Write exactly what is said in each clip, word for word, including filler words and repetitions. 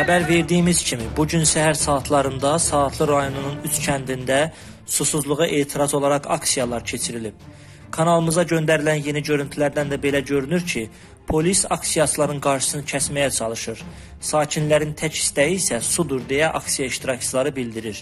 Xəbər verdiyimiz kimi, bugün səhər saatlarında Saatlı rayonunun üç kəndində susuzluğa etiraz olaraq aksiyalar keçirilib. Kanalımıza göndərilən yeni görüntülərdən də belə görünür ki, polis aksiyasların qarşısını kəsməyə çalışır. Sakinlərin tək istəyi isə sudur deyə aksiya iştirakçıları bildirir.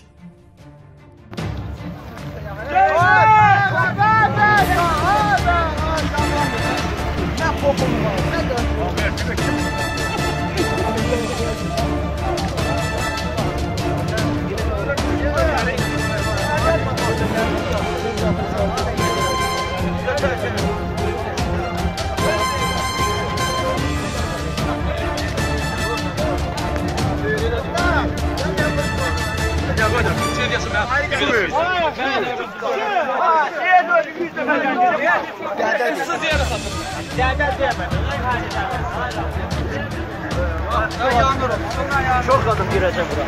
Çok kadın gireceğim buraya.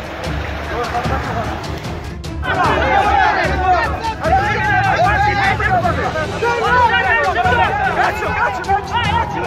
Kaçın, kaçın, kaçın.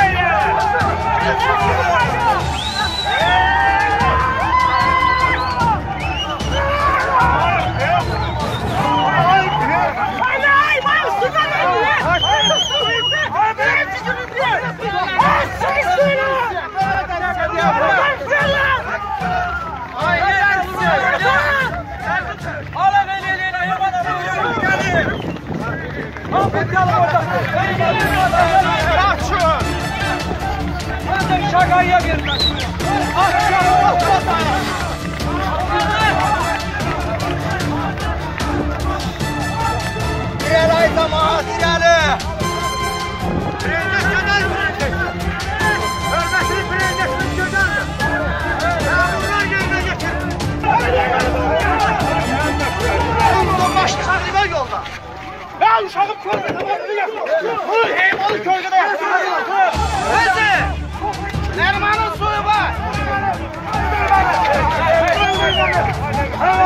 Şakaya girmez. Diğer ay tamam siyali. Birinci gönder birinci. Hürmetini birinci gönder. Yağmurlar yerine getir. Bundan başka sakriber yolda. Ben uşağım köyde tamamını yaptım. Bu heymalı köyde yaptım. Hadi. Erman'ın suyu var.